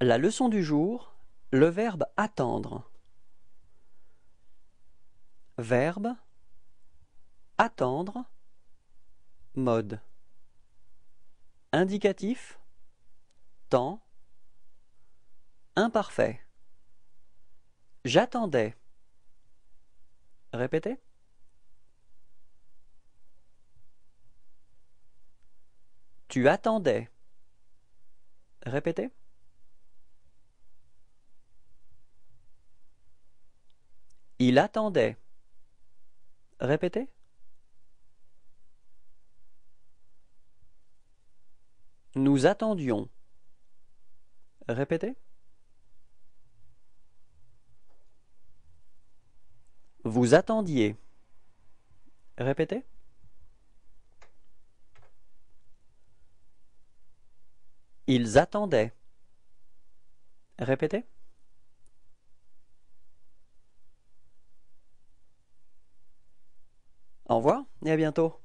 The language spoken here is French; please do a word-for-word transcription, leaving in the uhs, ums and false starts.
La leçon du jour, le verbe attendre. Verbe attendre. Mode indicatif, temps, imparfait. J'attendais. Répétez. Tu attendais. Répétez. Il attendait. Répétez. Nous attendions. Répétez. Vous attendiez. Répétez. Ils attendaient. Répétez. Au revoir et à bientôt.